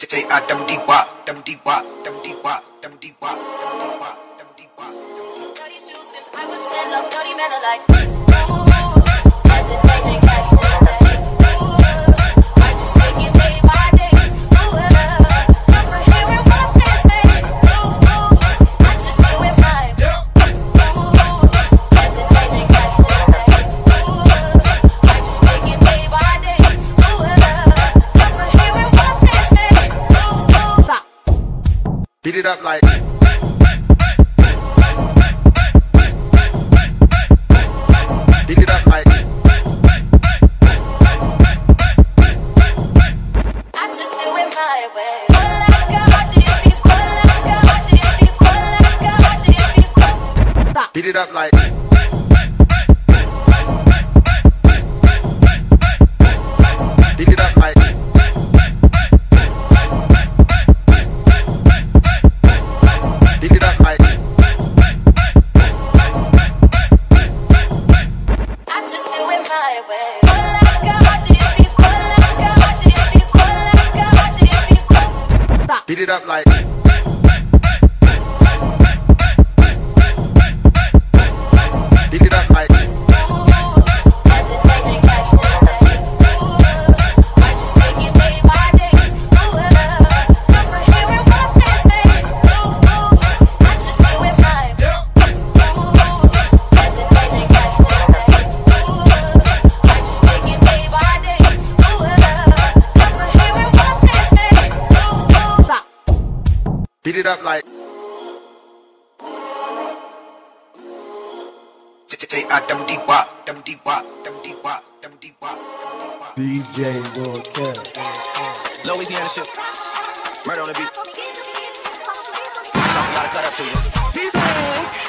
Say I double deep bop, double deep bop, double deep bop, double deep bop, double deep bop, double deep bop. Dirty shoes and I would send up dirty men like ooh, I just take cash today. Ooh, I just take it day by day. Ooh, never hearing what they say. Ooh, I just do it my way. Ooh, I just take cash today. Ooh, I just take it day by day. Ooh, never hearing what they say. Beat it up like beat it up like I just do it my way. beat it up like beat it up like beat it up like I just do it my way. beat it up like beat it up like beat it up like Say I double deep bop, double deep bop, double deep bop, double deep bop, double deep bop. DJ Lil Kev. Louisiana shit. Murder on the beat. Something gotta cut up to you.